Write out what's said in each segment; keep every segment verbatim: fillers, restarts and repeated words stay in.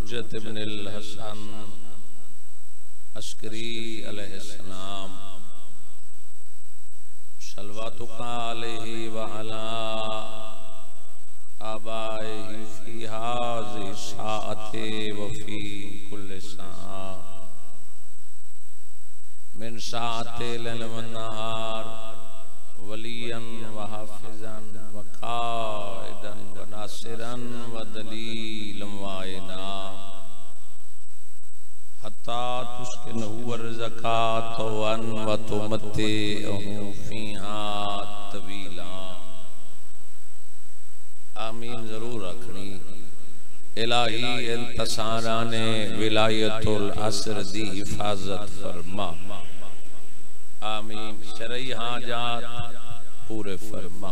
हुज्जत इब्न अल हसन अस्करी अलैहिस्सलाम सल्वातुका अलैहि व अला आबाइहि फी हाज़ि साअति व फी कुल्लि साअ मिन साअति लैल व नहार वलियन व हाफिज़न व काइदन व नासिरन व दलीलन व इनाम हत्ता तुस्किनहु व ज़कात वन व तुमत्तिअहु फ़ीहा तवीला। आमीन जरूर रखनी। इलाही इंतसारा ने विलायतुल असर दी हिफाजत फरमा। आमीन। शरई हाजात पूरे फरमा।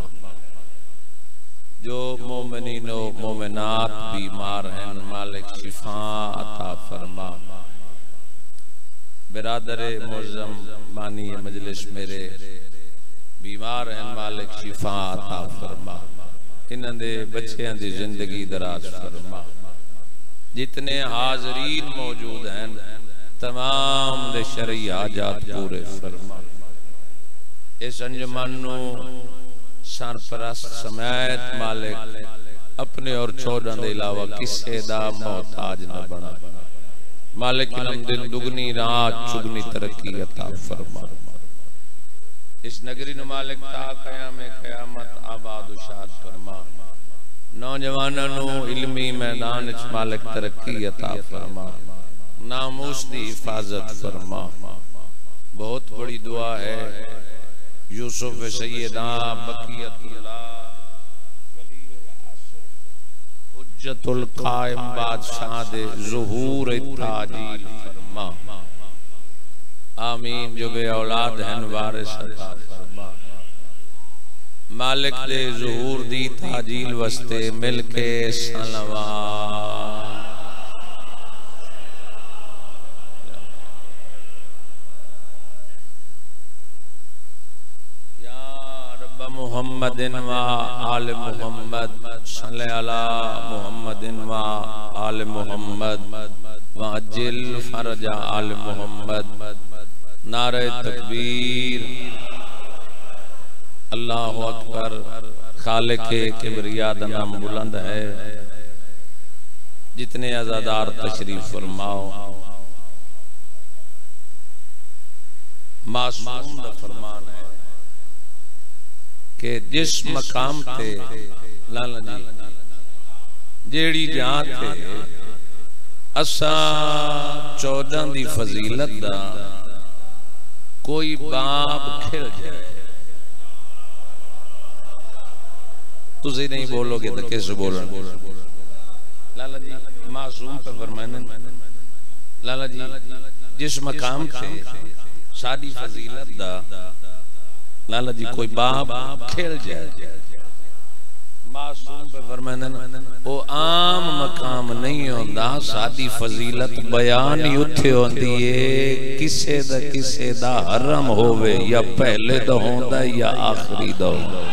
जो मोमिनीनो मोमिनात बीमार हैं मालिक शिफा अता फरमा। बिरादरे मुअज़्ज़म मानी मजलिस मेरे बीमार हैं मालिक शिफा अता फरमा। इन्हां दे बच्चों की जिंदगी दराज फरमा। जितने हाजरीन मौजूद हैं तमाम दे शरई हाजात पूरे फरमा। इस अंजुमन नू सरपरस्त समेत मालिक अपने और चौदह के अलावा किसी दा मोहताज न बना। मालिक इन्हम दिन दुगनी रात चुगनी तरक्की अता फरमा। इस नगरी नू मालिक ता कयाम क़यामत आबाद शाद फरमा। नौजवानों नू इल्मी मैदान च मालिक तरक्की अता फरमा। नामूस दी हिफाजत फरमा। बहुत बड़ी दुआ है। यूसुफ सैयदा बकियतुल्लाह हुज्जतुल कायम बादशाह दे ज़ुहूर ताजील फरमा। आमीन। जो बे औलाद हैं वारिस अता फरमा। मालिक दे ज़ुहूर दी ताजील वस्ते मिलके सलवा मुहम्मदिन व आल मुहम्मद सल्ले अला मुहम्मदिन व आल मुहम्मद व अज्जिल फरज आल मुहम्मद। नारे तकबीर। अल्लाहु अकबर। खालिक़े किबरिया दा नाम बुलंद है। जितने अज़ादार तशरीफ फरमाओ। मासूम दा फरमान है कि जिस मकाम ते लाला जी जेड़ी जान थे असा चौदह दी फजीलत दा कोई बाप खिल जाए तुझे नहीं बोलोगे तो कैसे बोलोगे। लाला जी मासूम पर फरमाने लाला जी जिस मकाम से शादी फजीलत दा लाला जी कोई बाप खेल जाए मासूम पे फरमाने वो आम मकाम नहीं होंदा। शादी फजीलत बयान ही उत्थे होंदी है किसे दा किसे दा हरम होवे या पहले दा होंदा या आखिरी दा होंदा।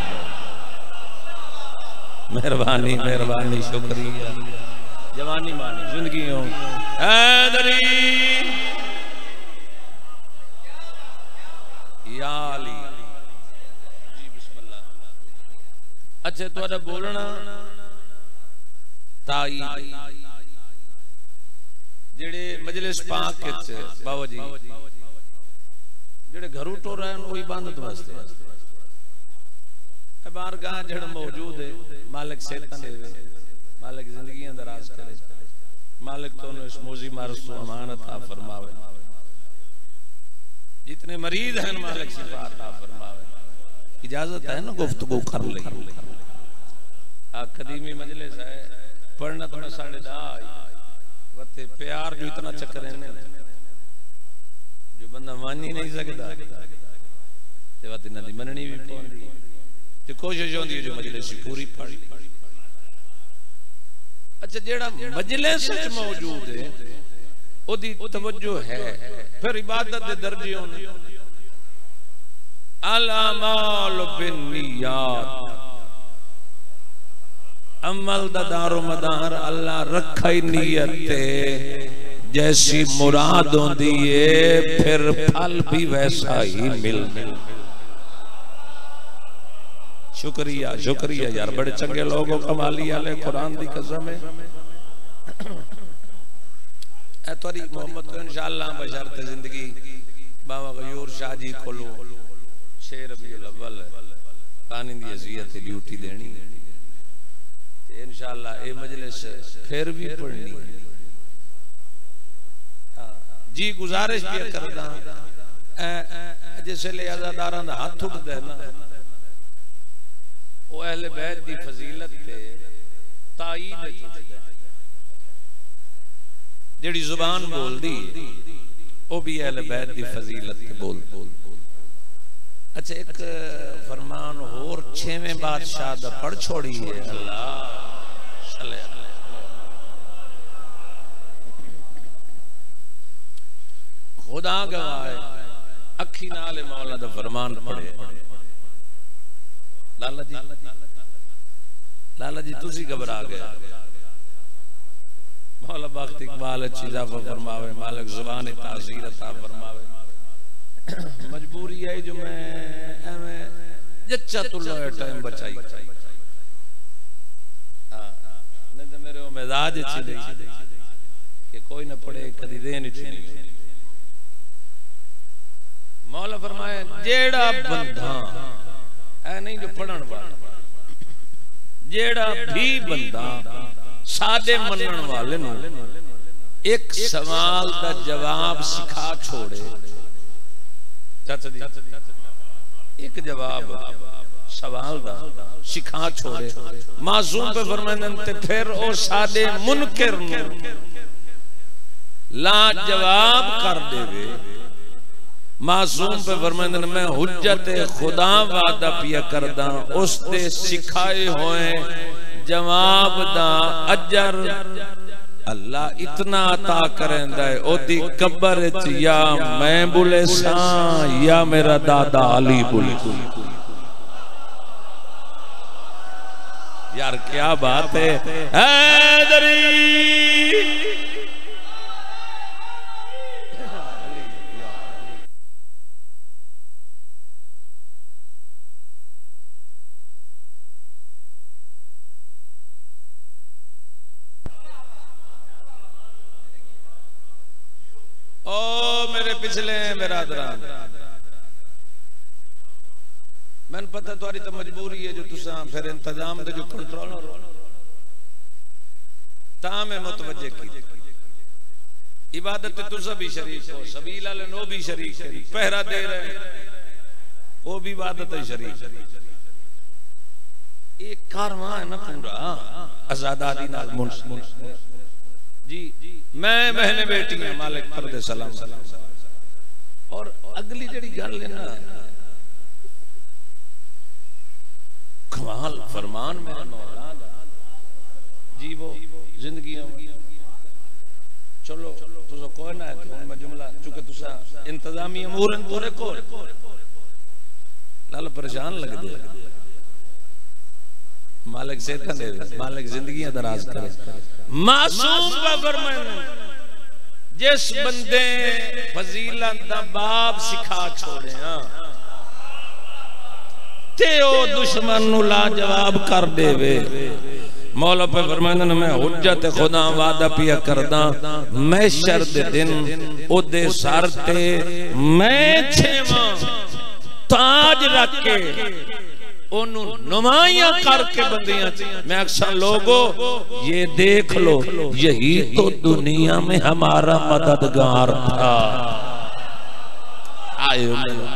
मेहरबानी मेहरबानी शुक्रिया। जवानी मानी जिंदगी हो हैदरी या अली जी बिस्मिल्लाह। अच्छा तुहाडा बोलना ताई जेड़े मजलिस पाक विच बाबा जी जेड़े घरों टुर रहे वही बंद वास्ते बारगाह जड़ मौजूद है। मालिक सेहत देवे मालिक जिंदगियां दराज करे मालिक तो इस मोजी मारस तो अमानत अता फरमावे। जितने मरीज हैं मालिक शिफा अता फरमावे। इजाजत है ना गुफ्तगू कर ले। आ कदीमी मजलिस है पढ़ना थोड़ा साढ़े दाई वते प्यार जो इतना चक्कर है जो बंदा मान ही नहीं सकता ते वत इना दी मननी भी पौंदी ते कोशिश होंदी है जो मजलिस पूरी पढ़। अच्छा जेड़ा मजलिस विच मौजूद है ओदी तवज्जो है फिर इबादत दे दर्जे होने। अल अमाल बिन्नियात अमल दा दारो मदार अल्लाह रखा ही नीयत ते जैसी मुराद होंदी है फिर फल भी वैसा ही मिल मिल। शुक्रिया शुक्रिया यार, बड़े चंगे लोगों कमाली वाले कुरान दी कसम है। ए तोरी मोहम्मद को इंशाअल्लाह बशर्त जिंदगी बाबा गयूर शाह जी खोलो छह रबीउल अव्वल पानी दी अज़ियत ड्यूटी देनी ते इंशाअल्लाह ए मजलिस फिर भी पढ़नी जी। गुजारिश भी करदा जिसले अज़ादारां दा हाथ उठदा है ना वो अहले बैत दी फजीलत ते ताईद उठदा है। जेड़ी जुबान बोल दी वो भी अहले बैत दी फजीलत ते बोल बोल बोल। अच्छा एक फरमान होर छेवें बादशाह दा पढ़ छोड़ी है अल्लाह खुदा गवाह है अखी नाल मौला दा फरमान पढ़े। लाला जी लाला जी तुसी घबरा गए। मौला बख्त इकबाल इजाफा फरमावे, मालिक जुबान ताज़ीर अता फरमावे। मजबूरी है जो मैं एवें जच्चा तुल्लो टाइम बचाई हां नहीं तो मेरे वो मिजाज अच्छी नहीं कि कोई ना पढ़े कदी देन नहीं। मौला फरमाए जेड़ा बंदा ऐ नहीं जो पढ़न वाला, जेड़ा भी बंदा सादे मनन वाले नु एक सवाल दा जवाब सिखा छोड़े। चाचा जी एक जवाब सवाल दा सिखा छोड़े मासूम पे फरमांदे ते फिर ओ सादे मुनकिर नु ला जवाब कर देवे। मासूम पे फरमांदे मैं हुज्जत खुदा वादा पिया करदा उस ते सिखाए होए जवाब दा अजर अल्लाह इतना अता करेंदा है ओदी कब्र च या मैं बुले सा या मेरा दादा अली बुले। यार क्या बात है हैदरी। ओ मेरे पिछले मेरा दरान मैंने पता तुम्हारी तो मजबूरी है जो तुसा फिर इंतजाम दे जो कंट्रोल हो ता मैं मुतवज्जे की इबादत तुसा भी शरीक हो सबील वाले नो भी शरीक है पहरा दे रहे वो भी इबादत है शरीक। एक कारवां है ना पूरा आजादारी नाल मुंश जी मैं बहने बेटी हैं मालिक पर्दे सलाम। और अगली जड़ी गल है ना कमाल फरमान मेरे मौला जी वो जिंदगी चलो तुसा कोई ना तो मैं जुमला चूंकि तुसा इंतजामी अमूर पूरे को लाल परेशान लग दे मालिक सेहत दे मालिक जिंदगी दराज करे। मासूम का फरमान जिस बंदे फजीलत दा बाब सिखा छोड़े ते ओ दुश्मन नु लाजवाब कर देवे। मौला पे फरमांदे ने मैं हुज्जत खुदा वादा पिया करदा महशर दे दिन ओदे सर ते मैं छेवां ताज रख के ओनू नुमाइयां करके बंदियां मैं अक्सर लोगों ये देख लो यही तो दुनिया में हमारा मददगार था। आयो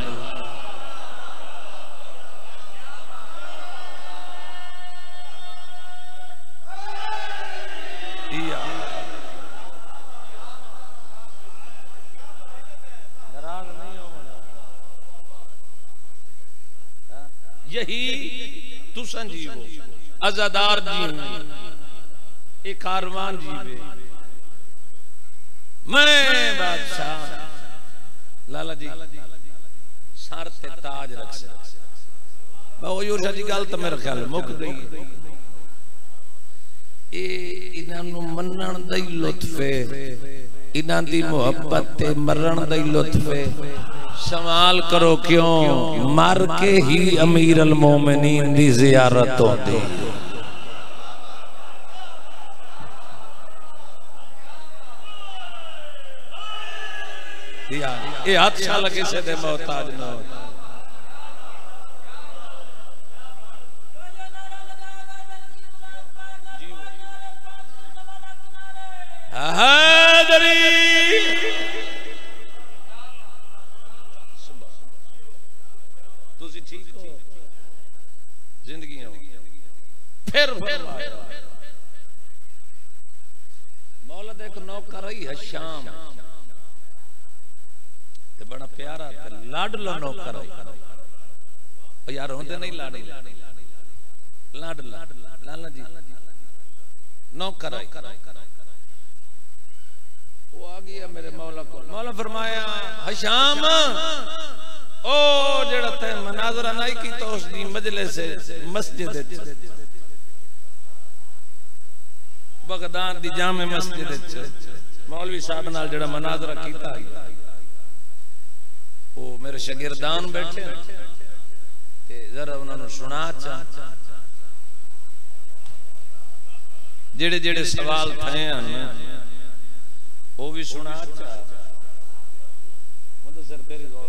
यही तुसन जीवो अज़ादार जी एक कारवान जीवे मैं बादशाह लाला जी सर ते ताज रख से बाबू यूर शाह जी गल तो मेरा ख्याल मुक गई इन्हों मनण दा ही लुत्फ है, इन्हां दी मुहब्बत ते मरण दा ही लुत्फ है। सवाल करो क्यों मर के ही अमीर अल मोमिनीन दी जियारत होती। ये अच्छा लगे से दे मोहताज ना हादरी तुसी ठीक हो जिंदगी हो फिर मौला दे एक नौकर ही है शाम ते बड़ा प्यारा ते लाडला नौकर है यार होंदे नहीं लाडले लाडला लाला जी नौकर है वो आ गया मेरे मौला को। मौला फरमाया हशाम ओ जेड़ा ते मनाजरा नहीं की तो उस दी मजलिस मस्जिद बगदाद दी जामे मस्जिद मौलवी साहब नाल जेड़ा मनाजरा कीता वो मेरे शागिर्दान बैठे ते जरा उन्होंने सुना चा जेड़े जेड़े सवाल थे वो भी सुना चा सर तेरी गौर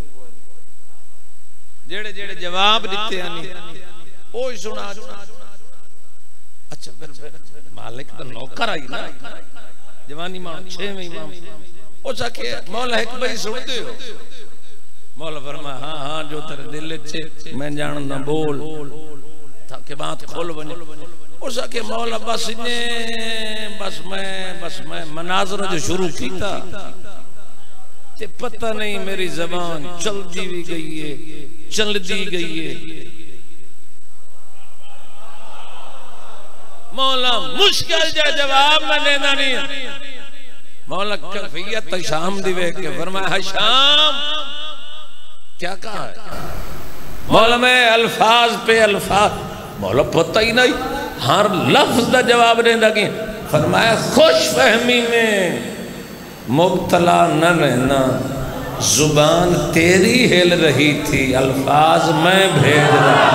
जेड़े जेड़े जवाब दिते हैं वो ही सुना चा। अच्छा फिर मालिक तो नौकर आई ना जवानी मान छेवें इमाम ओ सके मौला एक भाई सुनते हो मौला फरमाया हाँ हाँ जो तेरे दिल चे मैं जान ना बोल ताकि बात खोल बने उस के मौला बस ने बस मैं बस मैं मनाजरा जो शुरू कीता ते पता नहीं मेरी जबान चलती भी गई है चलती गई है। मौला मुश्किल जा जवाब मैं देना नहीं मौला कैफियत शाम दी वेख के फरमाया शाम क्या कहा है मौला में अल्फाज पे अल्फाज मौला पता ही नहीं हर लफ्ज का जवाब देना कि फरमाया खुश फहमी में मुब्तला न रहना जुबान तेरी हिल रही थी अल्फाज मैं भेज रहा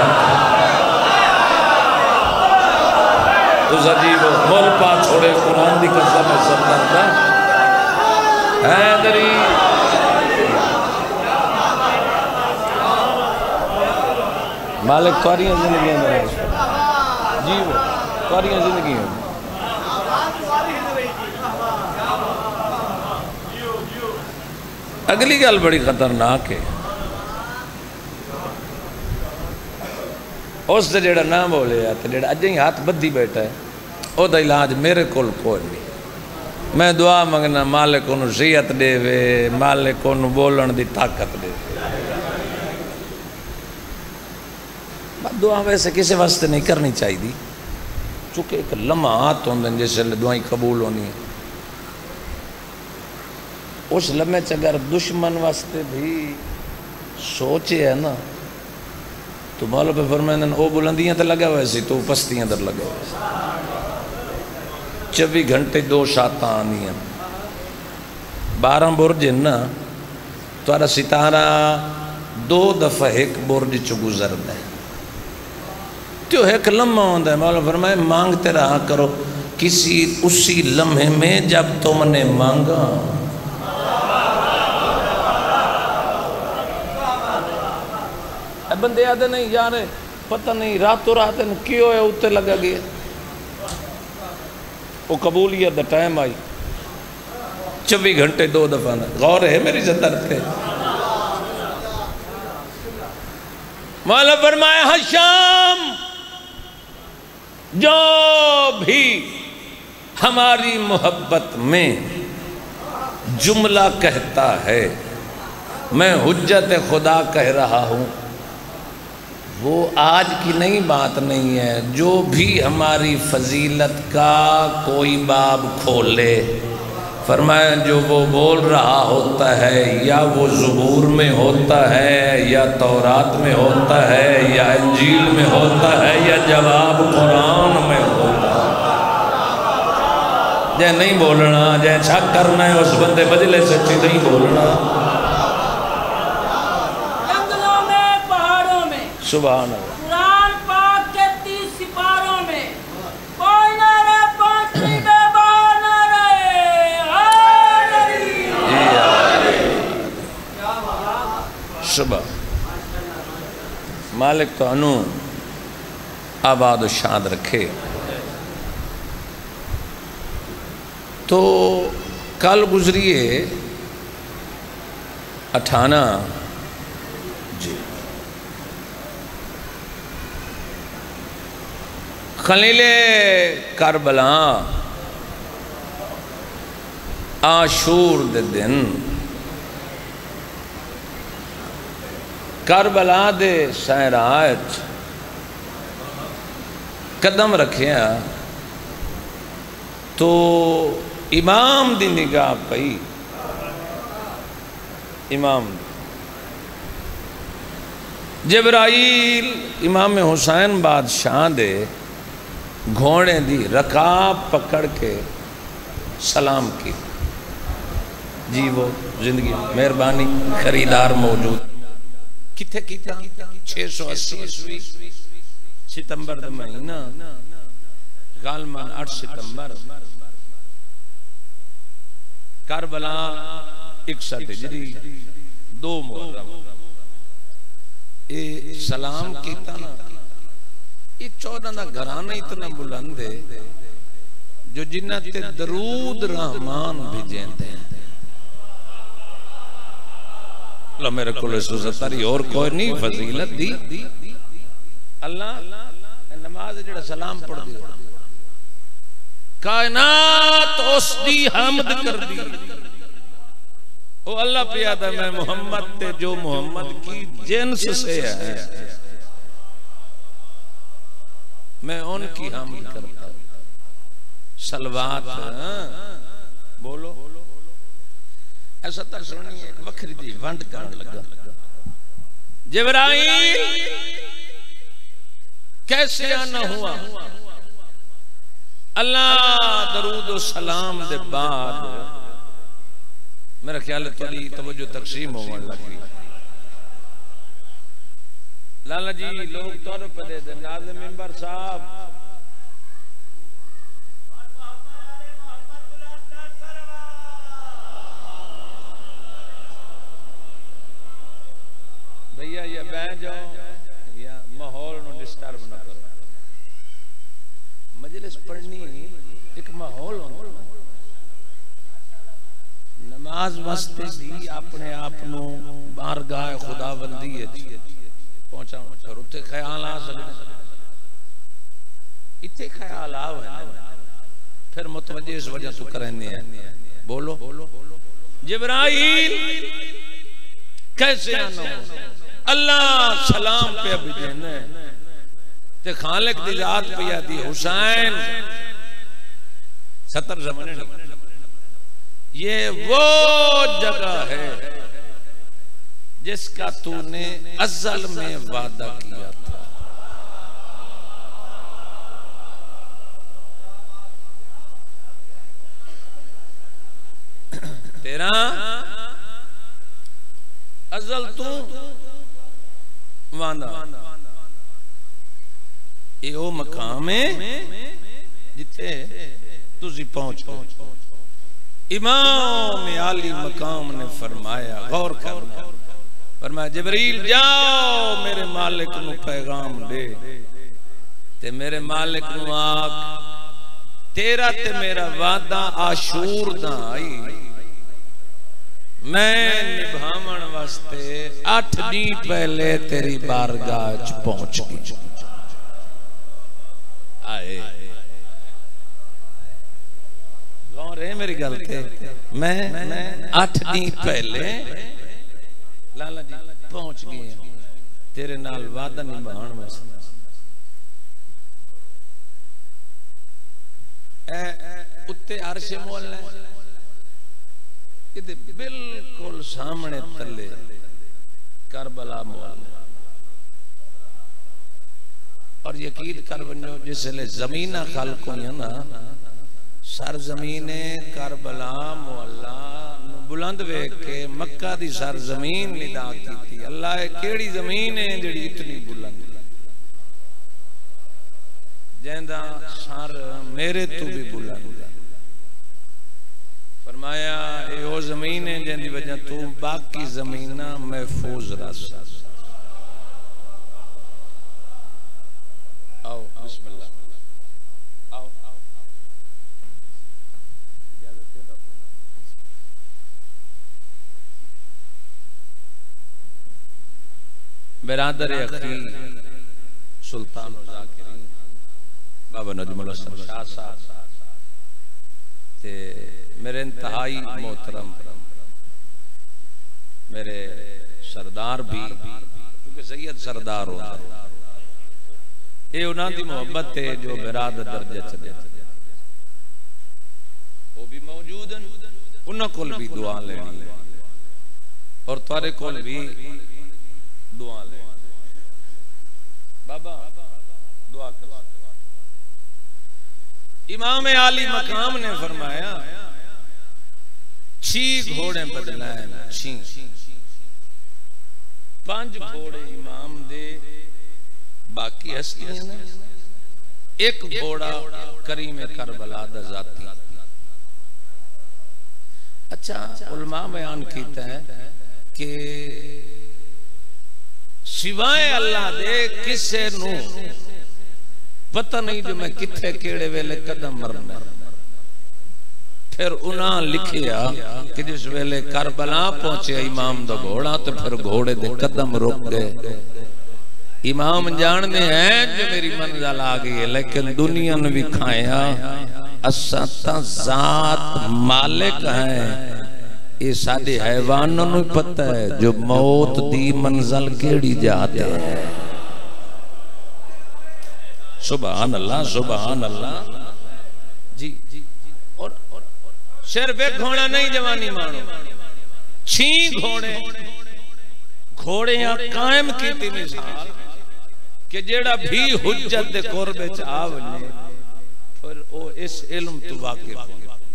तो अजीब मोल पा छोड़े कुरान दी कसम है सरदार दा हैदरी मालिक सारियां जिंदगी जी वो सारियां जिंदगी अगली गल बड़ी खतरनाक है उस जेड़ा ना बोले तो जेड़ा अज ही हाथ बद्धी बैठा है ओदा इलाज मेरे कोल कोई नहीं। मैं दुआ मंगना मालिक उन्होंने सेहत देवे मालिक उन्होंने बोलण दी ताकत देवे। दुआ वैसे किसी वास्ते नहीं करनी चाहिए चूंकि एक लम्हात होंगे जिस दुआई कबूल होनी है उस लम्हे च अगर दुश्मन वास्ते भी सोचे है ना तो मौला पे फरमाते हैं वो बुलंदियां तो लगा हुआ सी तो पस्तियां दर लगा हुआ चौबी घंटे दो शाता आनी बारह बुरज ना तुहारा सितारा दो दफा एक बुरज च गुजरता है तो एक लम्हा होता है मौला फरमाए मांगते रहा करो किसी उसी लम्हे में जब तुमने मांगा बंदे आते नहीं यार पता नहीं रातों रात क्यों है उत्ते लगा गया वो कबूलियत दा टाइम आई चौबी घंटे दो दफा गौर है मेरी जदर पे मौला फरमाया हशाम जो भी हमारी मोहब्बत में जुमला कहता है मैं हुज्जत खुदा कह रहा हूँ वो आज की नई बात नहीं है। जो भी हमारी फजीलत का कोई बाब खोले फरमाया जो वो बोल रहा होता है या वो ज़बूर में होता है या तौरात में होता है या इंजील में होता है या जवाब कुरान में होता है जे नहीं बोलना, जे शक करना है उस बंदे बदले सच्ची नहीं बोलना। जंगलों में, पहाड़ों में, सुभान कुरान पाक के तीस सिपारों में कोई ना रहे, पांचवी बेबान ना रहे। सुबह मालिक तो अनु आबाद शाद रखे। तो कल गुजरिए अठाना जी खलीले करबला आशूर दे दिन करबला दे सहराज कदम रखे तो इमाम दी निगाह पई। इमाम जिब्राइल इमाम हुसैन बादशाह दे घोड़े दी रकाब पकड़ के सलाम की। जी वो जिंदगी मेहरबानी खरीदार मौजूद किथे किता छह सौ अस्सी ईस्वी सितंबर का महीना गालमान आठ सितंबर करबला इकसठ हिजरी दो मुहर्रम ये सलाम कीता ना। ये चौदह का घराना इतना बुलंद है जो जिन्ना ते दरूद रहमान भेजेंदे लो मेरे को सुसतारी और कोई नहीं फजीलत दी अल्लाह नमाज जेड़ा सलाम पढ़ दियो कायनात उसदी हमद कर दी। ओ अल्लाह प्यादा मैं मोहम्मद ते जो मोहम्मद की जिन्स से है मैं उनकी हमद करता हूं। सलवात बोलो ऐसा तक सुनिए एक वखरी दी वंड करन लगा। जिब्राइल कैसे आना हुआ अल्लाह दरूद सलाम दे बाद मेरा ख्याल है थोड़ी तवज्जो तकसीम होने लगी। लाला जी लोग तौर पर दे दे नाज़िम मिंबर साहब भैया या बैठ जाओ या माहौल नु डिस्टर्ब ना करो। मजलिस पढ़नी एक माहौल होना नमाज वास्ते भी अपने आप नु बारगाह खुदाबंदी पहुंचा फिर उत्ते ख्याल आ सकते इतने ख्याल आवे फिर मुतवज्जे इस वजह तो करने हैं। बोलो जिब्राइल कैसे आना अल्लाह सलाम पे भेजने ते खालिक दी जात पिया दी हुसैन सत्तर जमाने ये वो जगह है जिसका तूने अज़ल में वादा किया था। तेरा अज़ल तू वादा ये वो मकाम है जिथे तुझी पहुंच इमाम आली मकाम ने फरमाया गौर करना फरमाया जिब्रील जाओ मेरे मालिक नु पैगाम दे ते मेरे मालिक नु आख तेरा ते मेरा वादा आशूर दा आई मैं निभावन वास्ते आठ दिन पहले तेरी बारगाह च पहुंच गई। आए लौ रे मेरी गल ते मैं आठ दिन पहले लाला जी पहुंच गई तेरे नाल वादा निभावन वास्ते। ए उत्ते अर्श मोल इधर बिल्कुल सामने तले करबला मोल और यकीन कर बनो जिसले जमीना खाल को ना सरजमीने करबला मुअल्ला बुलंद वेख के मक्का दी सरजमीन निदा की। अल्लाह केड़ी जमीन है जेड़ी इतनी बुलंद, जेंदा सर मेरे तो भी बुलंद है। फरमाया ये वो जमीन है जिंदी वजह तू बाकी जमीना महफूज रस। आओ बिस्मिल्लाह आओ बिरादर अखी सुल्तान ज़ाकिरीन बाबा नजमुल हसन शाह साहब ते मेरे इंतहाई मोहतरम मेरे सरदार भी, क्योंकि सैयद सरदार होता ये उन्हां दी मोहब्बत है जो बिराद दर्जे च दे वो भी मौजूद हैं, उन्हां कोल भी दुआ लेनी है और तुहारे कोल भी दुआ ले। बाबा दुआ कर। इमाम आली मकाम ने फरमाया छी घोड़े बदलाए, छी पांच घोड़े इमाम दे बाकी हस्तियां ने, एक घोड़ा करीम करबला दा जाती। अच्छा उलमा बयान कीता है कि सिवाय अल्लाह दे किसे नू पता नहीं जो मैं किथे केड़े वेले कदम मरना। फिर उन्हां लिखिया कि जिस वेले करबला पहुंचे इमाम दा घोड़ा तो फिर घोड़े दे कदम रुक गए। इमाम जानते हैं जो मेरी मंजिल आ गई है, लेकिन दुनिया ने भी खाया असा ता जात मालिक है। ये साडे हैवानों नू पता है जो मौत दी मंजिल केड़ी जाते है। सुभान अल्लाह सुभान अल्लाह जी। और सिर्फ एक घोड़ा नहीं जवानी मानो, छी घोड़े घोड़े कायम की मिसाल कि जेड़ा भी हुज्जत दे कुर्बे च आ वने फिर ओ इस इल्म तो वाकिफ हो।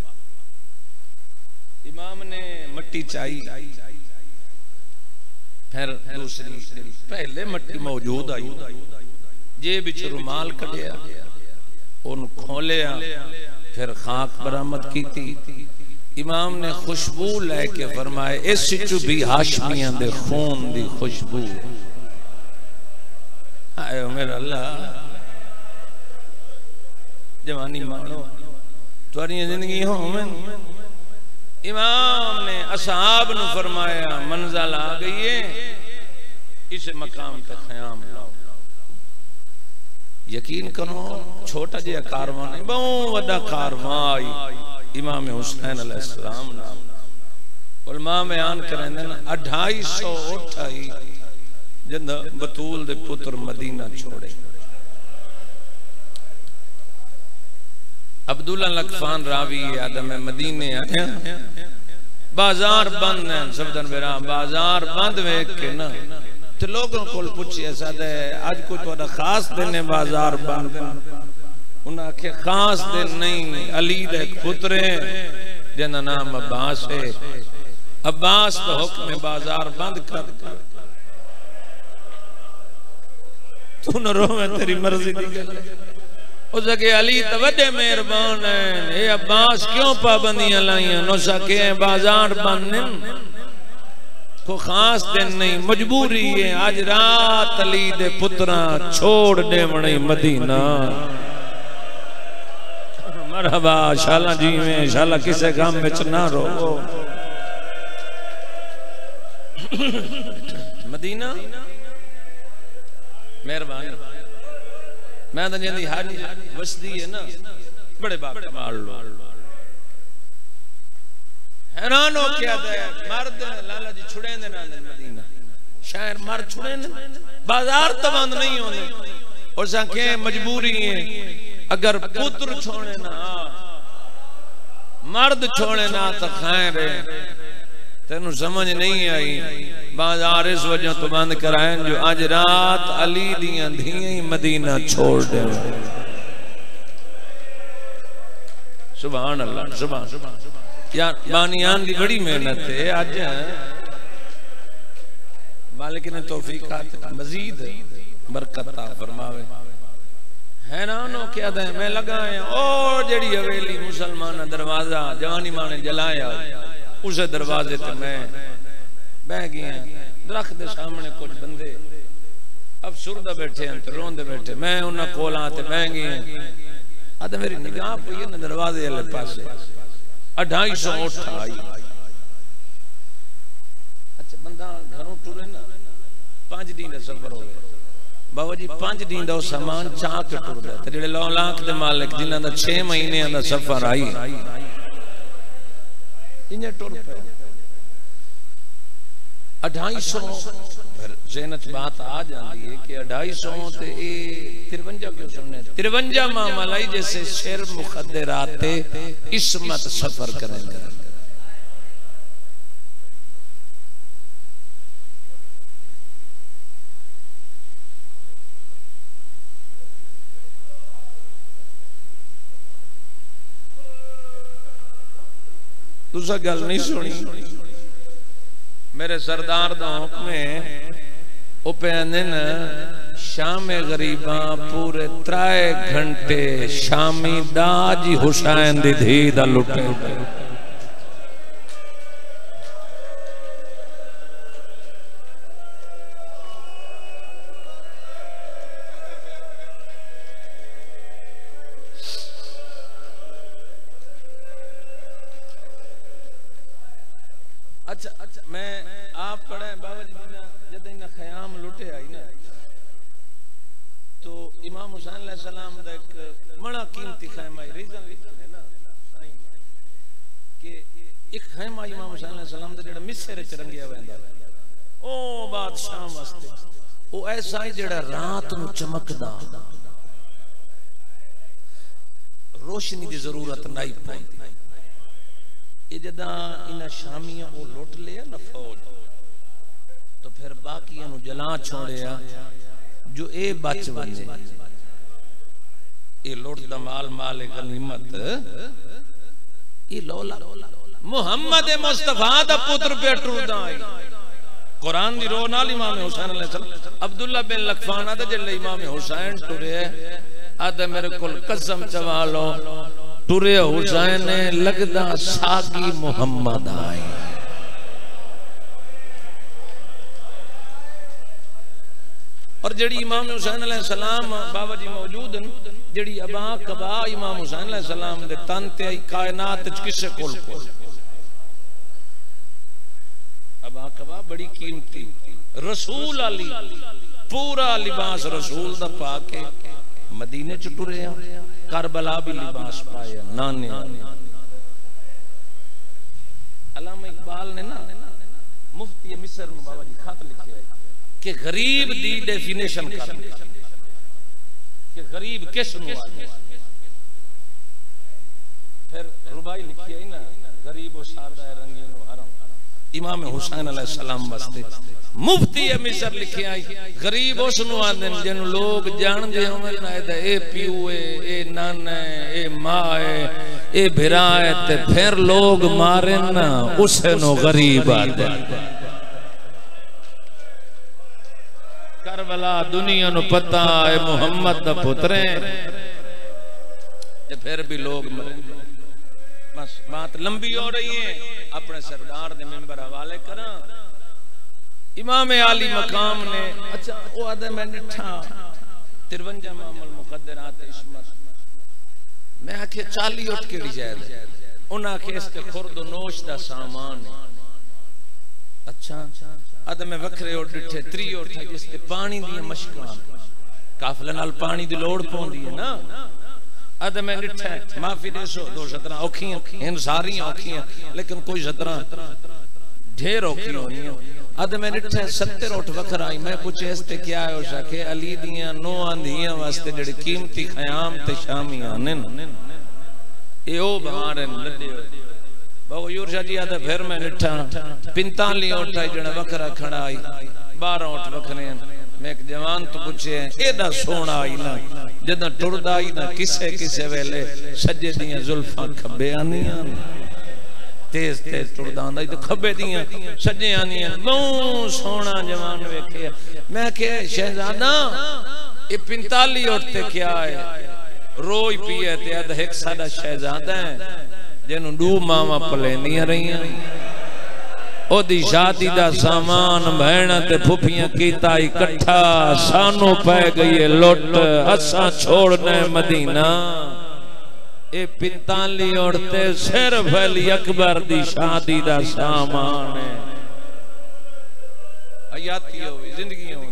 इमाम ने मट्टी चाई, फिर दूसरी पहले मट्टी मौजूद आई, जे बिच रुमाल कढ़िया उन खोलिया, फिर खाक बरामद की थी। इमाम ने खुशबू लेके फरमाए इस चु भी हाशमियां दे खून दी खुशबू। आयो मेरा अल्लाह जवानी मानो तुहारी जिंदगी हो। इमाम ने असहाब नु फरमाया मंजिल आ गई है, इस मकाम पे ख्याम लाओ। यकीन करो छोटा जिहा कारवां नहीं, बहुत बड़ा कारवां आई। इमाम हुसैन अलैहिस्सलाम नाम उलमा बयान करेंदे ना अढ़ाई सौ उठ आई जंद बतूल दे पुत्र मदीना छोड़े। अब्दुल्ला लकफान रावी आदम मदीने आया, बाजार बंद है सबदन बेरा बाजार बंद वेख के ना तो लोगों को पूछिए सादे आज को तो खास दिन है बाजार बंद। उन्हें आखे खास दिन नहीं, अली दे एक पुत्र है जिन्दा नाम अब्बास है। अब्बास का हुक्म है बाजार बंद कर। तू न रोवे तेरी मर्जी दी गल। उस सके अली तो वड्डे मेहरबान है, ये अब्बास क्यों पाबंदियां लाइयां? नो सके बाजार बंद नहीं, को खास दिन नहीं, मजबूरी है। आज रात अली दे पुत्रा छोड़ दे मणि मदीना। मरहबा शाला जी में शाला किसे काम में ना रो। मदीना मेहरबानी मैं तो जल्दी हारी वसदी है ना बड़े बाप कमाल लो। हैरान हो क्या दे मर्द लाला जी छुड़े ने ना मदीना शहर मर छुड़े ने, बाजार तो बंद नहीं होने। और साके मजबूरी है, अगर पुत्र छोड़े ना मर्द छोड़े ना तो खैर है। तेनू समझ नहीं आई बाजार इस वजह तो बंद कराए जो आज रात अली दियां धियां ही मदीना छोड़ दे। सुभान अल्लाह सुभान यार बानियान की बड़ी मेहनत है आज मालिक ने तौफीकात मजीद बरकत फरमावे है ना नो क्या दे मैं लगा है और जेड़ी हवेली मुसलमान दरवाजा जवानी माने जलाया उस दरवाजे ते मैं बह गया दरख्त दे सामने कुछ बंदे अफसुरदा बैठे हैं रोंदे बैठे मैं उन्हां कोल आ ते बह गया आ ते मेरी निगाह पई ना दरवाजे वाले पासे अढ़ाई सौ उठ आई अच्छा बंदा घरों टुरे ना पांच दिन का सफर हो बाबा जी पांच दिन का सामान चाह के टुरदा ते जेड़े नौ लाख दे मालिक जिन्हां दा छह महीने का सफर आई इन्हें टुर पे अढ़ाई सौ ज़हनत बात आ जाती है कि अढ़ाई सौ ते ए तिरवंजा क्यों सुनने तिरवंजा मामलाई जैसे शेर मुखद्दराते इस्मत सफर करेंगे तुसा गल नहीं सुनी मेरे सरदार दा हुक्म है ओ पेंदे न शाम गरीबा पूरे त्राए घंटे शामी दाज हुसैन दी धी दा लुटे अच्छा अच्छा मैं आप पढ़े बाबा जी जब इन्हें ख़याम लुटे आई ना तो इमाम हुसैन अलैहि सलाम दा एक बड़ा कीमती ख़ैमा रीजन लिखने ना कि एक ख़ैमा इमाम हुसैन अलैहि सलाम दा जेड़ा मिस्र च रंगिया वेंदा ओ बादशाह वास्ते ओ ऐसा ही जेड़ा रात नु चमकदा रोशनी दी जरूरत नहीं पैंदी ये जदा इन्हें शामियां वो लुट लिया ना फौज तो फिर बाकियां नु जला छोड़िया जो ए बच बने ये लुट दा माल माल गनीमत ये लौला मुहम्मद मुस्तफा दा पुत्र पे टुरदा आई कुरान दी रो नाल इमाम हुसैन अलैहि सलाम अब्दुल्ला बिन लखफाना दा जेल्ले इमाम हुसैन टुरे आदे मेरे कोल कसम चवा लो टुरे हुसैन लगदा सागी मुहम्मद आए और जड़ी इमाम हुसैन अलैहि सलाम बाबा जी मौजूद हैं जड़ी अबा कबा इमाम हुसैन अलैहि सलाम दे तन ते आई कायनात च किसे कोल कोल अबा कबा बड़ी कीमती रसूल अली पूरा लिबास रसूल दा पाके मदीने च टुरे आ करबला भी लिबास पाया नाने अल्लामा इकबाल ने ना मुफ्ती मिस्र में बाबा जी खत लिखे है कि गरीब दी डेफिनेशन कर कि गरीब किस नु आदमी फिर रुबाई लिखी है ना गरीब और सादा रंगीन और हरम इमाम हुसैन अलैहि सलाम वास्ते मुफ्ती मिस्र लिखे आई गरीब उस नु आंदे जिन लोग जानदे होवन ना ए पियो ए ए नाना ए मां ए ए भिरा है ते फिर लोग मारे ना उसे नो गरीब आंदे करबला दुनिया नु पता है मुहम्मद दा पुत्र है ते फिर भी लोग मरे बस बात लंबी हो रही है अपने सरदार दे मेंबर हवाले करा इमाम आली मकाम ने अच्छा वो आदे मैं निठा तिरवंजा मामल मुकद्दरात इस्मत मैं आखे चाली उठ के जाए उन्हें आखे इसके खुर्द नोश दा सामान है अच्छा आदे मैं वखरे उठ डिठे त्री उठ जिसते पानी दी मशकां काफले नाल पानी दी लोड़ पौंदी है ना आदे मैं डिठे माफी देसो दो सत्रह औखियां इन सारी औखियां लेकिन कोई सत्रह ढेर औखी होनी है आदे मैं डिठे सत्तर उठ वखराई मैं पूछे इसते क्या है उस आखे अली दियां नो आंधियां वास्ते जेड़े कीमती ख़याम ते शामियां ने ए ओ बाहर लड्डे बाबू यूरशा जी आदे फिर मैं डिठा पैंतालीस उठ आई जने वखरा खड़ा आई बारह उठ वखरे मैं एक जवान तो पूछे एडा सोना आई ना जदा टुरदा आई ना किसे किसे वेले सज्जे दियां जुल्फां खब्बे आनियां तेज तेज टुरदा आंदा तो खब्बे दियां सज्जे आनियां बहुत सोना जवान वेखे मैं कहा शहजादा ये पैंतालीस औरतें क्या है रोज पिए ते अध एक साडा शहजादा है जिन्हों दू मावा पलेंदियां रहियां ओदी शादी दा सामान भैन ते फुफियां कीता इकट्ठा सानू पै गई है लुट असा छोड़ने मदीना ए पैंतालीस औरतें सिर्फ अली अकबर दी शादी दा सामान है हयाती होवे जिंदगी होवे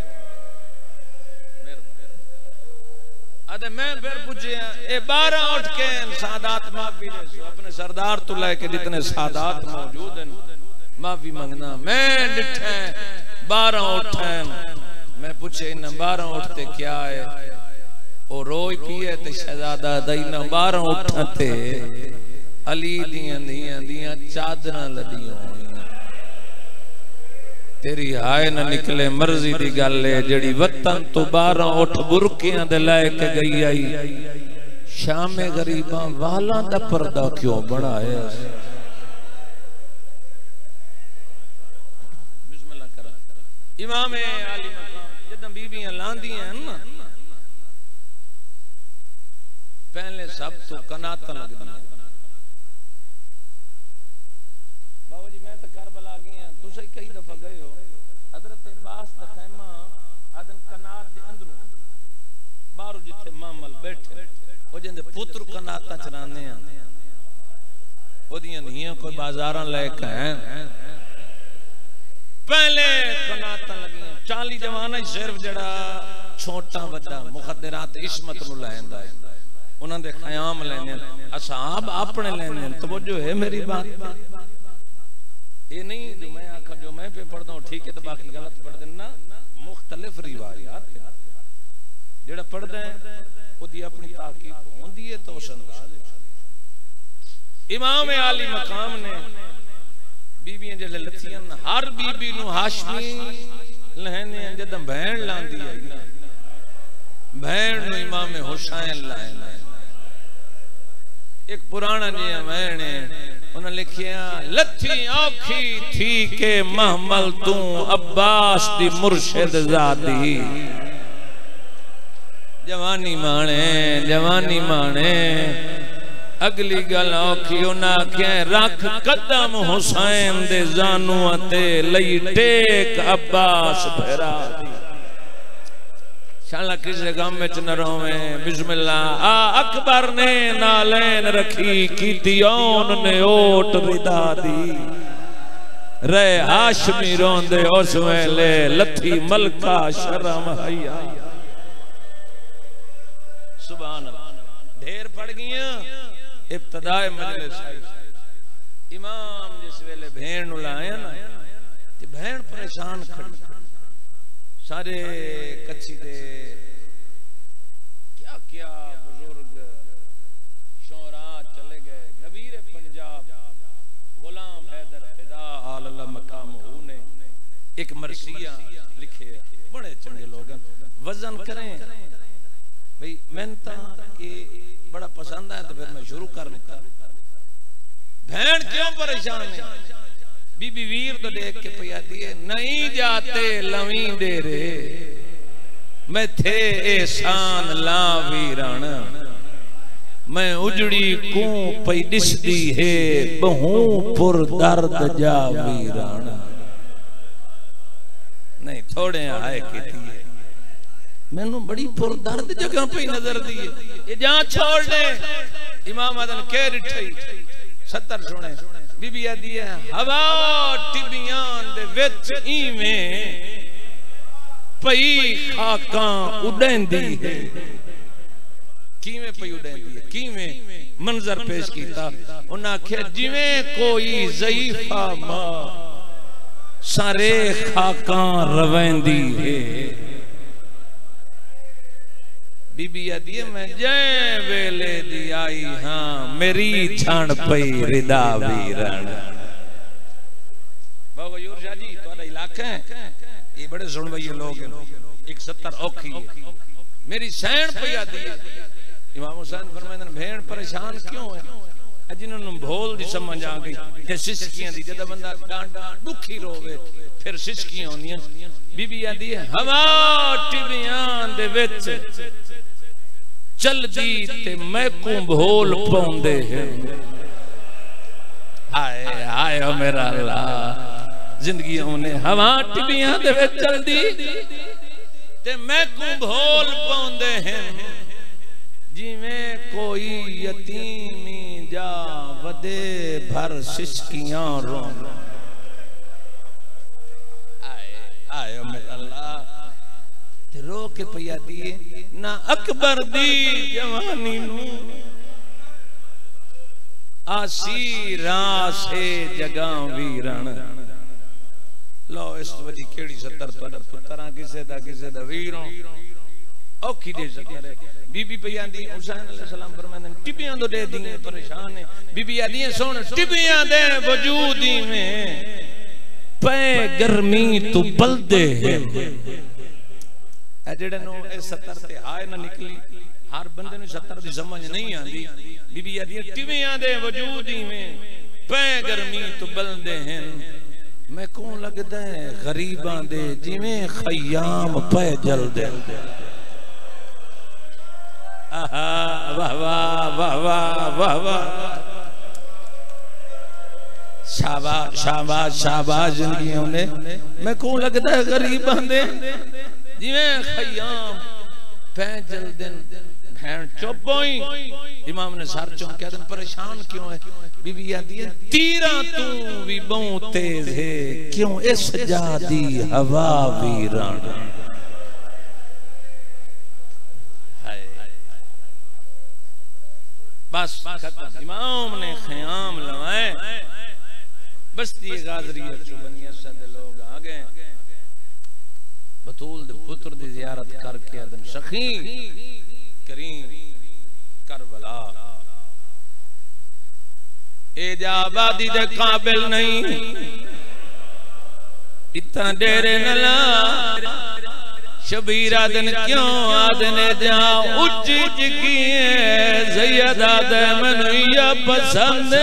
अदे मैं फिर पूछे ए बारह उठ के सादात माफी दे अपने सरदार तो लेके जितने सादात मौजूद हैं माफी मंगना मैं डिठे बारह उठे मैं पूछे इन बारह उठते क्या है ओ रोज पिए ते शहजादा दई ना बारह उठते अली दियां दियां दियां चादरां लदियां तेरी हाय ना निकले मर्जी दी गल है जेड़ी वतन तो बारह उठ बुरकियां दे लायक गई आई शामे गरीबां वाला दा पर्दा क्यों बढ़ाया बिस्मिल्लाह करा इमाम आली मकाम जद बीबियां लांदियां ना पहले सब तो कनाता लगदियां बाबा जी मैं तो करबला गया तुसे कई दफा गए हो हजरत अब्बास दा खैमा आदन कनात दे अंदरों बाहर जिथे मामल बैठे ओ जिंदे पुत्र कनाता चराने आ ओदियां धियां कोई बाजारां लेके हैं पहले कनाता लगियां चालीस जवाना सिर्फ जड़ा छोटा बड़ा मुखद्दरात इस्मत नु लैंदा है उन्हां दे ख्याम लेने असहाब अपने लेने तवज्जो है मेरी बात ये नहीं जो मैं आखा जो मैं पे पढ़दा हूं ठीक है तो बाकी गलत पढ़ देना मुख्तलिफ रिवायात जेड़ा पढ़दा है ओदी अपनी ताकीद होंदी है तो संदाज इमाम आली मकाम ने बीबियां जेले लथियां हर बीबी नु हाशमी लहने जद बहन लांदी आई ना बहन नु इमाम हुसैन लाए एक पुराना जिया बहन है उन्हें लिखिया लथी औखी थी के महमल तू अब्बास दी मुर्शिद जादी जवानी माने जवानी माने अगली गल औखी उन्हें आख्या रख कदम हुसैन दे जानू ते लई टेक अब्बास भरा दी शाला किसे गम में न रोवे बिस्मिल्लाह आ अकबर ने नालैन रखी कीती ओन ने ओट रिदा दी रे हाशमी रोंदे उस वेले लथी मलका शर्म हया सुभान अल्लाह ढेर पड़ गईयां इब्तिदाए मजलिस इमाम जिस वेले भेड़ नु लाया ना ते भेड़ परेशान खड़ी सारे कच्ची दे क्या क्या बुजुर्ग शोरा चले गए नबीर पंजाब गुलाम हैदर फिदा आलल्लाह मकामहू ने एक मरसिया लिखे बड़े चंगे लोग वजन करें भाई मेहनत के बड़ा पसंद है तो फिर मैं शुरू कर लेता भेड़ क्यों परेशान है बीबी वीर तो देख के पिया दिए नहीं जाते लवींदे रे मैं थे एहसान ला वीरान मैं उजड़ी कू पई दिसदी है बहु पुर दर्द जा वीरान नहीं थोड़े आए कीती है मैनू बड़ी पुर दर्द जगह पे नजर दी ये जा छोड़ दे इमाम आदम कह रिठई सत्तर सुने बीबी आदि है हवा टिबियां दे विच इवें पई खाकां उड़ेंदी है किवें पई उड़ेंदी है किवें मंजर पेश कीता उन्हां आख्या जिवें कोई ज़ईफा मां सारे खाकां रवेंदी है बीबी आदि मैं जय वेले दी आई हां मेरी छाण पई रिदा वीरण बाबा यूर शाह जी तोड़ा इलाका है ये बड़े सुन भाई लोग हैं एक सत्तर औखी मेरी सैन पिया दी। इमाम हुसैन फरमाते हैं भेड़ परेशान क्यों है? जिन्होंने भोल दी समझ आ गई ते सिसकियां दी जदा बंदा डांडा दुखी रोवे फिर सिसकियां होंदियां। बीबी आंदी है हवा टिबियां दे विच चलदी ते मैकू भोल पाउंदे हैं। हाय हाय ओ मेरा अल्लाह जिंदगी होने हवा टिबियां दे विच चलदी ते मैकू भोल पाउंदे हैं। जिवें कोई यतीमी जा वदे भर सिसकियां रो। आए आए ओ मेरा अल्लाह ते रो के पिया दिए ना अकबर दी जवानी नू आसी रासे जगह वीरण। लो इस वजी केड़ी सत्तर तोड़ा पुत्रा किसे दा किसे दा वीरों औखी दे सत्तर है। बीबी पिया दी हुसैन अलैहिस्सलाम फरमाते हैं टिबियां तो दे दी परेशान है। बीबी आदी है सुन टिबियां दे वजूदी में पे गर्मी तू बलदे है। ए जेड़े नो ए सत्तर ते हाय ना निकली हर बंदे नु सत्तर दी समझ नहीं आंदी। बीबी आदी है टिबियां दे वजूदी में पे गर्मी तू बलदे हैं। मैं कौन लगदा है गरीबां दे जिवें खयाम पे जलदे। आहा वाह वाह वाह वाह वाह वाह शाबाश शाबाश शाबाश जिंदगी होने। मैं कौन लगदा है गरीबां दे जिवें खयाम पे जलदे। भैन चुप होई। इमाम ने सर चौं कह दिन परेशान क्यों है? बीबी आती है तीरा तू भी बहु तेज है क्यों इस जादी हवा वीरान। बस खत्म। इमाम ने ख़याम लवाए बस्ती गाजरिया चुबनी असद लोग आ गए। बतूल दे पुत्र दी ज़ियारत करके आदम सखी करीम करबला ए जाबादी दे काबिल नहीं इतना डेरे न ला। शबीरा दिन क्यों आदने जा उच्ची चिकी ज़ैयदा दे मनुया पसंद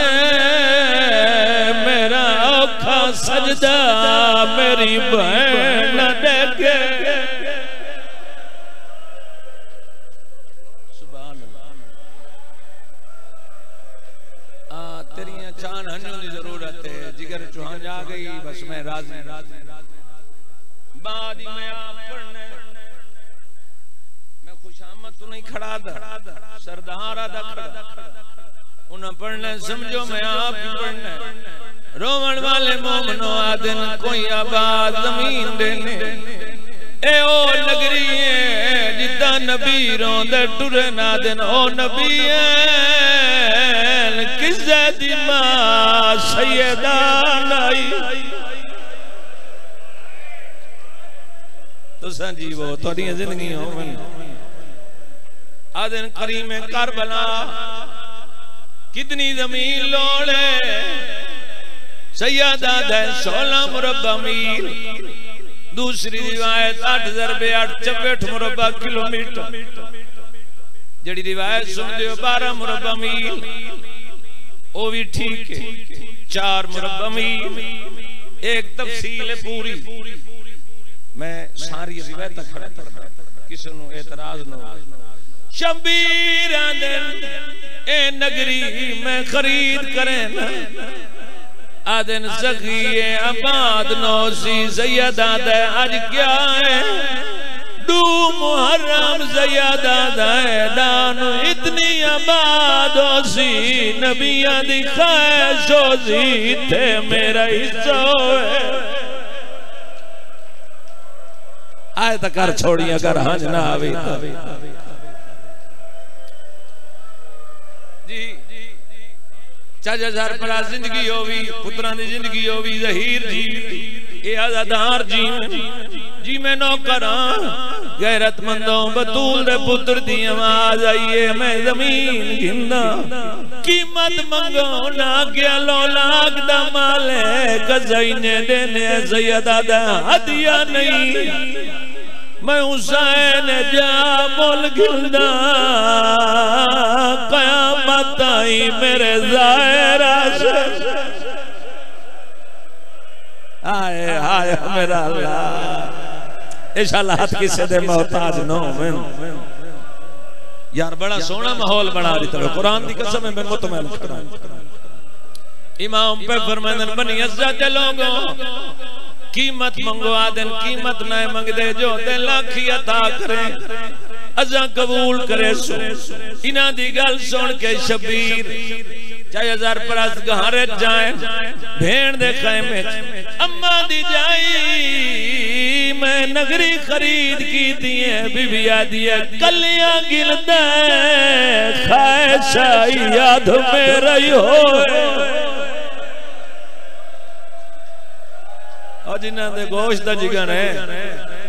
मेरा औखा सजदा मेरी बहन न देखे। सुभान अल्लाह। आ तेरियां चान हन्यों दी जरूरत है जिगर चुहान जा गई बस मैं राज़ी राज़ी बाद में आप पढ़ने मैं खुशामद तो नहीं खड़ा दा सरदार आदा खड़ा उन्हें पढ़ने समझो मैं आप ही पढ़ने। रोवण वाले मोमनो आदिन कोई आबाद जमीन देने ए ओ नगरी है जिदा नबी रोंदे टुरे ना दिन ओ नबी है किसे दी मां सैयदा नाई। तो संजी वो थोड़ी जिंदगी हो मन आदिन करीम करबला कितनी जमीन लोड़े सैयदा दे सोलह मुरब्बा मील। दूसरी रिवायत आठ हजार आठ चौसठ मुरब्बा किलोमीटर। जड़ी रिवायत सुन दियो बारह मुरब्बा मील वो भी ठीक है। चार मुरब्बा मील एक तफसील पूरी। मैं सारी रिवायत खड़ा पढ़ना किसी नु एतराज न हो। शबीर दिन ए नगरी में खरीद करें ना आदिन सखी आबाद नौसी ज़ैयदा दे आज क्या है दू मुहर्रम ज़ैयदा दे दान इतनी आबाद होसी नबिया दी ख्वाहिश होसी थे मेरा हिस्सा है। आए तो कर छोड़ी अगर हंज ना आवे जी चाचा हजार परा जिंदगी होवी पुत्रा दी जिंदगी होवी ज़हीर जी ए आजादार जी जी मैं नौकरा गैरतमंदों बतूल दे पुत्र दी आवाज आईए मैं जमीन घिंदा कीमत मंगो ना गया लो लाख दा माले कज़ाइने देने ज़ैयदा दा हदिया नहीं मैं हुसैन जा मुल गिलदा कयामत आई मेरे ज़ाहिरा से। आए हाय मेरा अल्लाह इस हालात किसे दे मोहताज नो मैं यार बड़ा सोना माहौल बना रही है कुरान की कसम है मैं मुतमैन करां इमाम पे फरमानन बनी इज्जत दे लोगों कीमत मंगवा देन कीमत ना मंगदे जो दे लाखी अता करे अजा कबूल करे सो इना दी गल सुन के शबीर चाहे हजार परस घरे जाए भेड़ दे खैमे अम्मा दी जाई मैं नगरी खरीद की दिए बीबिया दिए कलियां गिलदे ख्वाहिशा याद में रही हो और जिन्हां दे गोश्त दा जिगन है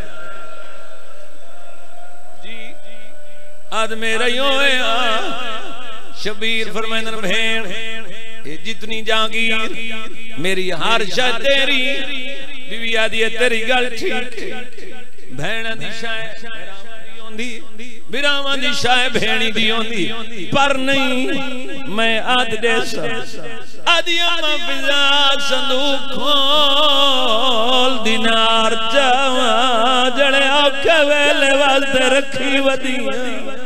जी आज मेरा होए शबीर फरमानन भेड़ ये जितनी जागीर मेरी हर शय तेरी बीवी आदि तेरी गल ठीक भेड़ दी शाय होंदी बिरावां दी शाय भेणी दी होंदी पर नहीं मैं आद दे आदि अम्मा फिजा संदूक खोल दिनार जावा जड़े औखे वेले वास्ते रखी वदियां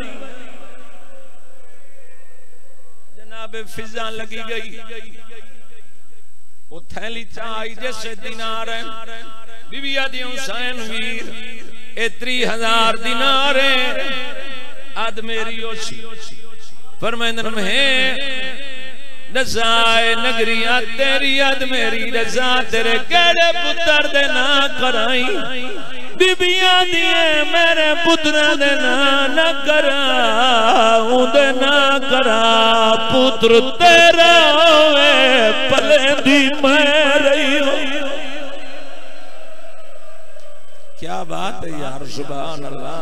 फिजा लगी गई वो थैली चाई जैसे दिनार है बीबी आदि हुसैन वीर ए त्री हजार दिनार है आद मेरी ओसी फरमांदन में दसाए नगरिया तेरी आद मेरी दसा तेरे केड़े पुत्र दे ना कराई बीबियां दिए मेरे पुत्रा दे ना न करा उदे ना करा पुत्र तेरा होवे पले दी मैं रही हो। क्या बात है यार सुभान अल्लाह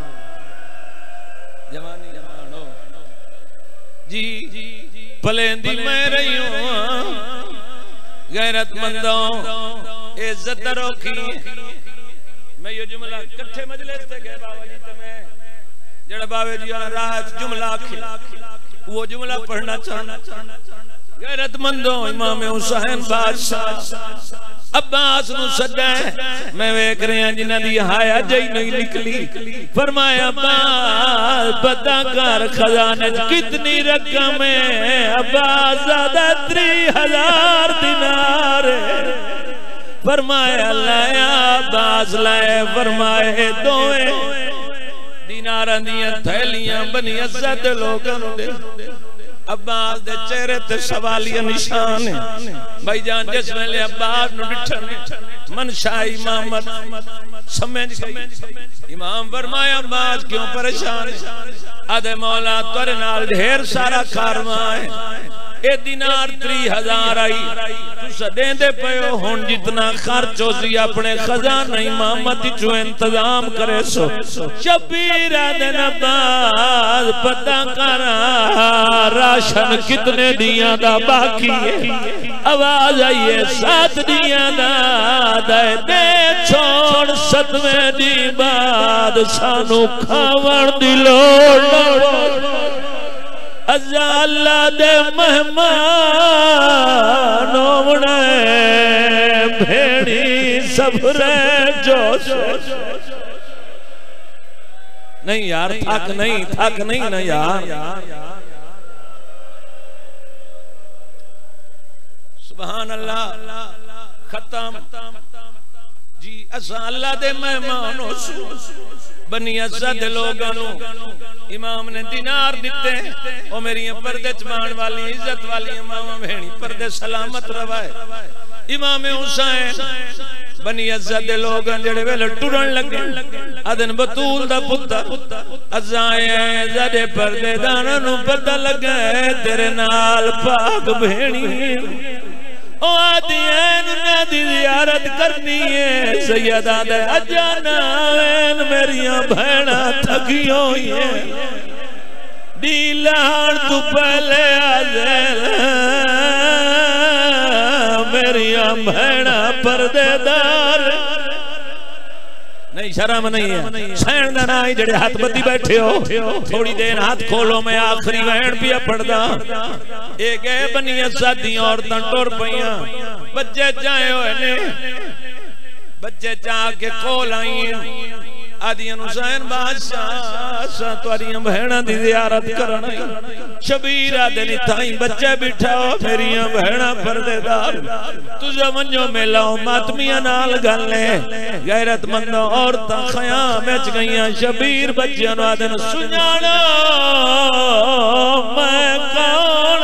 जवानी जवानो जी पले दी मैं रही हूं गैरतमंदों इज्जत रखी मैं ये जुमला कट्ठे मजलिस से गए बाबा जी ते मैं जड़ा बाबा जी वाला रात जुमला आखे वो जुमला पढ़ना चाहना गैरतमंदों इमाम हुसैन बादशाह अब्बास नु सदा मैं वेख रहा जिन्हां दी हाया जई नहीं निकली फरमाया अब्बास पता कर खजाने कितनी रकम है अब्बास ज्यादा तीस हजार दिनार फरमाया लाया अब्बास लाए फरमाए दोए दिनारां दियां थैलियां बनी इज्जत लोगां दे अब्बास दे चेहरे ते सवालिया निशान है भाईजान जिस वेले अब्बास नु डिठन मनशाई इमामत समझ गई इमाम फरमाया अब्बास क्यों परेशान है आदे मौला तेरे नाल ढेर सारा कारवां है ए दिनार त्री हजार आई तुस देंदे पयो हुन जितना खर्च हो सी अपने खजाना इमामत चो इंतजाम करे सो शबीर दे नबाज पता कर राशन कितने दियां दा बाकी है आवाज आई है सात दियां दा दे दे छोड़ सतवें दी बाद सानू खावण दी लोड़ अजा अल्लाह दे मेहमान होवणे भेड़ी सफरे जोश नहीं यार थक नहीं थक नहीं ना यार सुभान अल्लाह खत्म जी असा अल्लाह दे मेहमान हो बनी अज़्ज़त लोगां नू इमाम ने दिनार दिते ओ मेरी पर्दे चबाण वाली इज्जत वाली मामा भेणी पर्दे सलामत रवाए इमाम हुसैन बनी अज़्ज़त दे लोग जेड़े वेले टुरन लगे अदन बतूल दा पुत्र अज़ाए जदे पर्देदारां नू पता लगा तेरे नाल पाक भेणी ओ आदि ऐन दी ज़ियारत करनी है सैयदा दे अजाना ऐन मेरियां भैणा थकी होई है दीलान तू पहले आज़ेल मेरियां भैणा पर्देदार नहीं शर्म नहीं है सैन दा ना ही जेड़े हाथ बद्दी बैठे हो थोड़ी देर हाथ खोलो मैं आखिरी वहण पिया पढ़दा ए गए बनिया सादी औरतां टुर पईयां बच्चे जाए होए ने बच्चे जा के कोल आई आदियां हुसैन बादशाह सा तुहारियां बहणां दी ज़ियारत करन शबीर आदे नी ताई बच्चे बिठाओ मेरियां बहणां पर्देदार तुझे वंजो मिलाओ मातमियां नाल गल्ले गैरतमंद औरतां ख़याम विच गईयां शबीर बच्चियां नूं आदन सुञाणो मैं कौन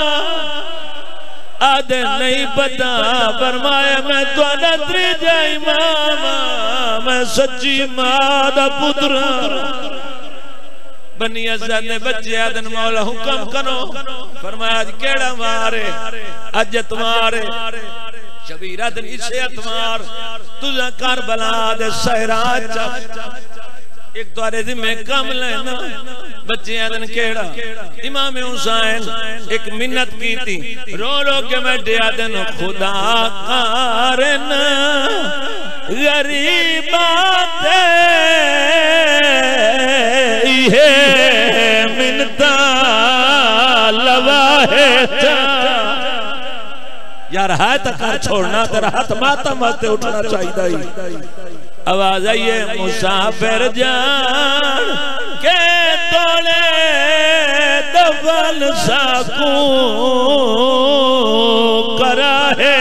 आदे नहीं पता फरमाया मैं तुहाडा त्रीजा इमाम मैं सच्ची मां दा पुत्र बनी अज़द ने बच्चे आदन मौला हुक्म करो फरमाया आज केड़ा मारे अज तुम्हारे शबीर आदन इसे अतमार तुझा करबला दे सहरा एक द्वारे जिम्मे कम लेना बच्चे आदन केड़ा इमाम हुसैन एक मिन्नत की थी रो रो के मैं दे आदन खुदा कारन गरीबात ये मिन्नता लवाहे यार हाथ कर छोड़ना तेरा हाथ मातम वास्ते उठना चाहिए आवाज आई है मुसाफिर जान के तोले दफन साकू करा है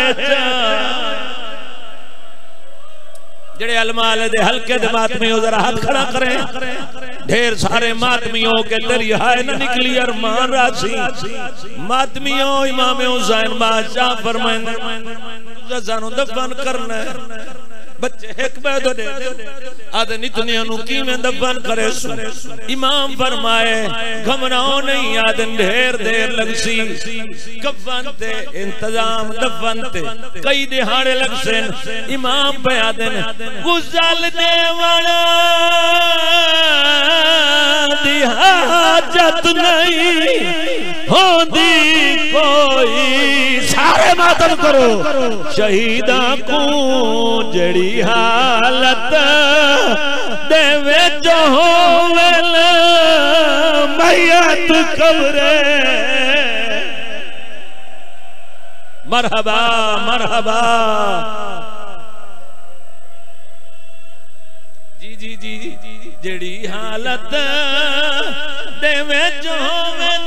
जड़े अलमाल दे हल्के दे मातमी हो जरा हाथ खड़ा करें ढेर सारे मातमियों के दरिया न निकली अरमान राशि मातमियों इमाम हुसैन बादशाह फरमाएंदे जानो दफन करना बच्चे एक बैदो दे आदे नितने नु कीवें दफन करे इमाम फरमाए घबराओ नहीं आदन ढेर देर लगसी कफन ते इंतजाम दफन ते कई दिहाड़े लगसे इमाम पे आदन गुजल दे वाला दी हाजत नहीं होंदी कोई सारे मातम करो शहीदा को जड़ी हालत देवे जो होवेल मैयत कब्रे मरहबा मरहबा जी जी जी जी जड़ी हालत देवे जो होवेल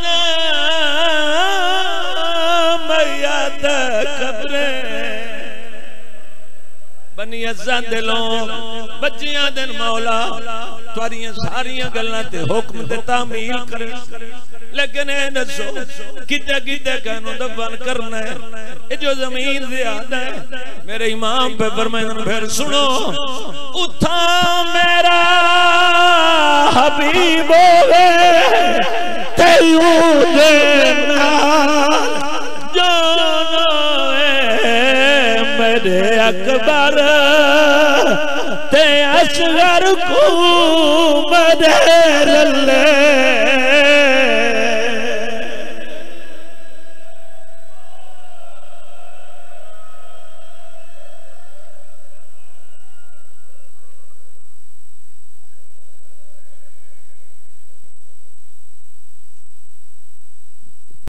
मैयत कब्रे बनी अज़द दे लोग बच्चियां दिन मौला तुहारियां सारियां गल्लां ते हुक्म ते तामील करे लेकिन ए दसो किते किते कहनो दफन करना है ए जो जमीन ज़्यादा है मेरे इमाम पे फरमाया फिर सुनो उठा मेरा हबीब होवे तेयू दे नाल जानो मेरे अकबर ते असगर को मदे रले